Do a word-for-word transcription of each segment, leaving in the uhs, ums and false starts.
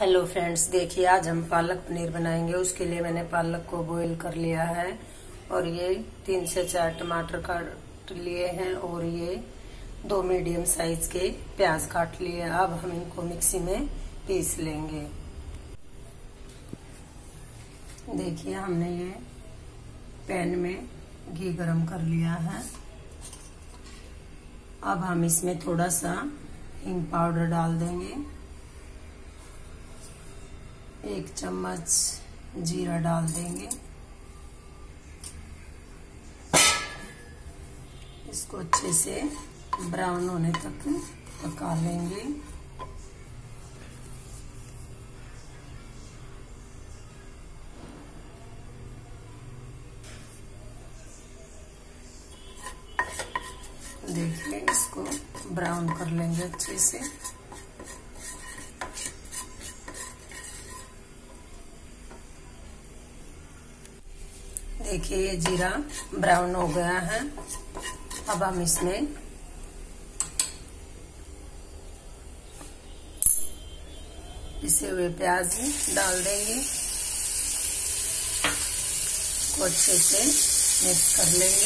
Hello friends, देखिए आज हम पालक पनीर बनाएंगे। उसके लिए मैंने पालक को बॉईल कर लिया है और ये तीन से चार टमाटर काट लिए हैं और ये दो मीडियम साइज के प्याज काट लिए। अब हम इनको मिक्सी में पीस लेंगे। देखिए हमने ये पैन में घी गरम कर लिया है। अब हम इसमें थोड़ा सा हिंग पाउडर डाल देंगे, एक चम्मच जीरा डाल देंगे। इसको अच्छे से ब्राउन होने तक पका लेंगे। देखिए इसको ब्राउन कर लेंगे अच्छे से। देखिए ये जीरा ब्राउन हो गया है। अब हम इसमें पिसे हुए प्याज डाल देंगे, इसको अच्छे से मिक्स कर लेंगे।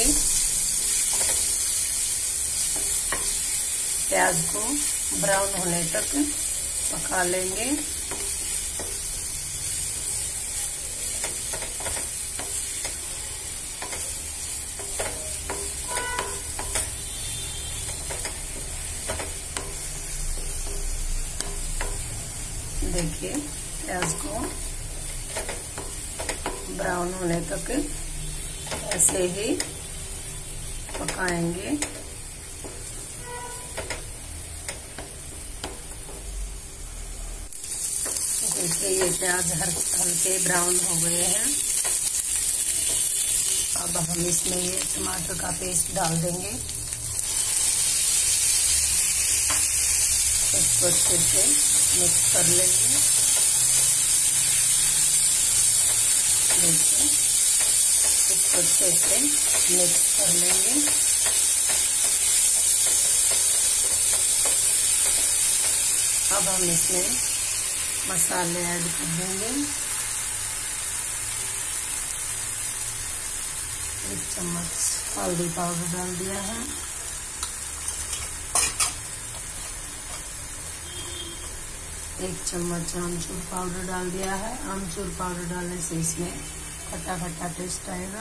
प्याज को ब्राउन होने तक पका लेंगे। देखिए प्याज को ब्राउन होने तक ऐसे ही पकाएंगे। देखिए ये प्याज हल्के ब्राउन हो गए हैं। अब हम इसमें ये टमाटर का पेस्ट डाल देंगे। इसको अच्छे से मिक्स कर लेंगे। देखिए इसको अच्छे से मिक्स कर लेंगे। अब हम इसमें मसाले ऐड कर देंगे। एक चम्मच हल्दी पाउडर डाल दिया है, एक चम्मच आमचूर पाउडर डाल दिया है। आमचूर पाउडर डालने से इसमें खट्टा खट्टा टेस्ट आएगा।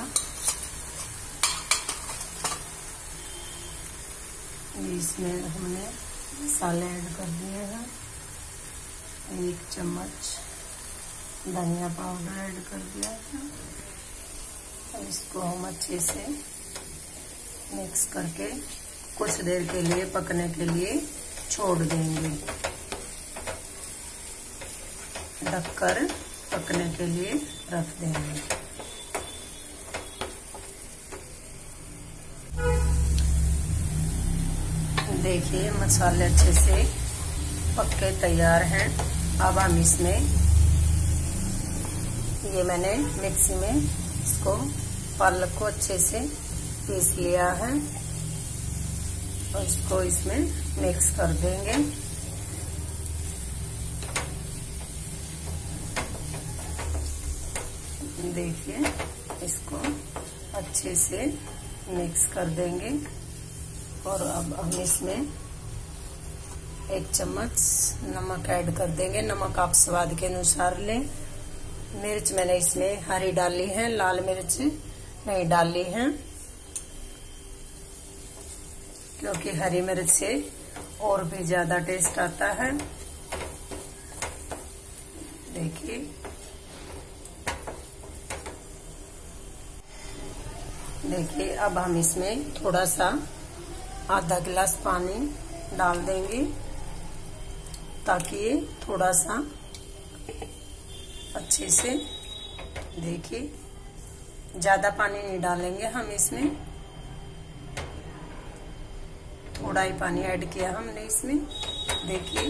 इसमें हमने मसाले ऐड कर दिए हैं। एक चम्मच धनिया पाउडर ऐड कर दिया है। इसको हम अच्छे से मिक्स करके कुछ देर के लिए पकने के लिए छोड़ देंगे। ढककर पकने के लिए रख देंगे। देखिए मसाले अच्छे से पक के तैयार हैं। अब हम इसमें ये मैंने मिक्सी में इसको पालक को अच्छे से पीस लिया है और इसको इसमें मिक्स कर देंगे। देखिए इसको अच्छे से मिक्स कर देंगे और अब हम इसमें एक चम्मच नमक ऐड कर देंगे। नमक आप स्वाद के अनुसार लें। मिर्च मैंने इसमें हरी डाली है, लाल मिर्च नहीं डाली है, क्योंकि हरी मिर्च से और भी ज्यादा टेस्ट आता है। देखिए देखिए अब हम इसमें थोड़ा सा आधा गिलास पानी डाल देंगे ताकि ये थोड़ा सा अच्छे से, देखिए ज्यादा पानी नहीं डालेंगे हम इसमें, थोड़ा ही पानी ऐड किया हमने इसमें। देखिए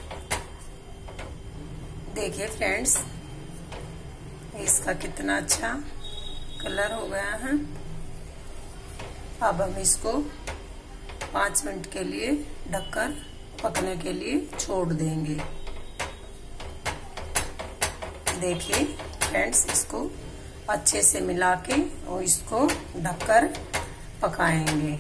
देखिए फ्रेंड्स इसका कितना अच्छा कलर हो गया है। अब हम इसको पाँच मिनट के लिए ढककर पकने के लिए छोड़ देंगे। देखिए फ्रेंड्स, इसको अच्छे से मिला के और इसको ढककर पकाएंगे।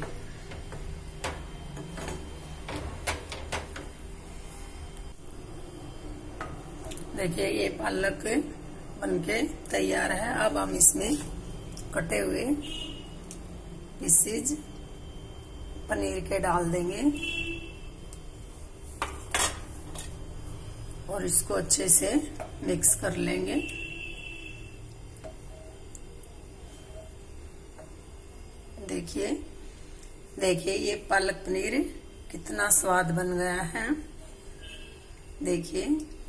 देखिए ये पालक बनके तैयार है। अब हम इसमें कटे हुए पीसेज पनीर के डाल देंगे और इसको अच्छे से मिक्स कर लेंगे। देखिए देखिए ये पालक पनीर कितना स्वाद बन गया है। देखिए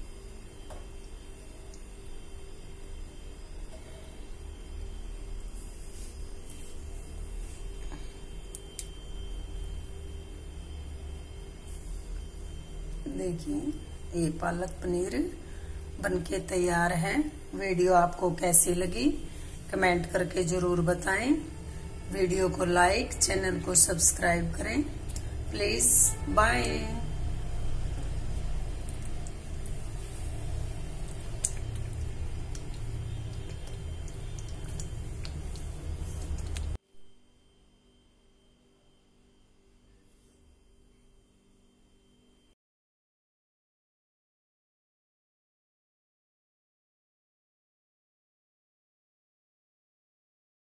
देखिए ये पालक पनीर बनके तैयार है। वीडियो आपको कैसी लगी कमेंट करके जरूर बताएं। वीडियो को लाइक, चैनल को सब्सक्राइब करें प्लीज। बाय।